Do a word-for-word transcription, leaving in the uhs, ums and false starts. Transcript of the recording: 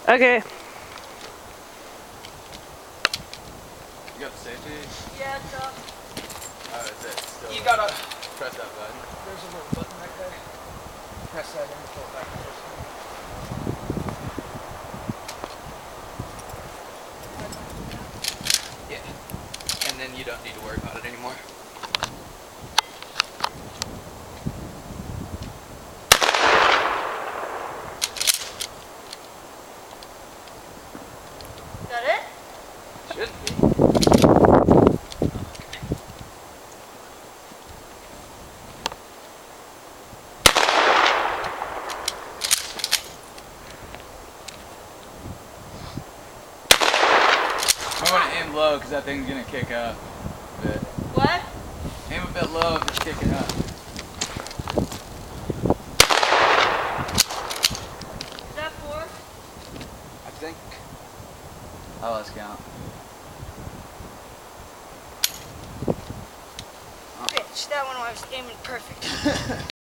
Okay. You got the safety? Yeah, it's up. Oh, is it still? You gotta press that button. There's a little button right there. Press that in and pull it back to this one. Yeah. And then you don't need to worry about it anymore. Is that it? Should be. I want to aim low because that thing's gonna kick up a bit. What? Aim a bit low if it's kicking up. Is that four? I think. Oh, let's count. Bitch, that one I was aiming perfect.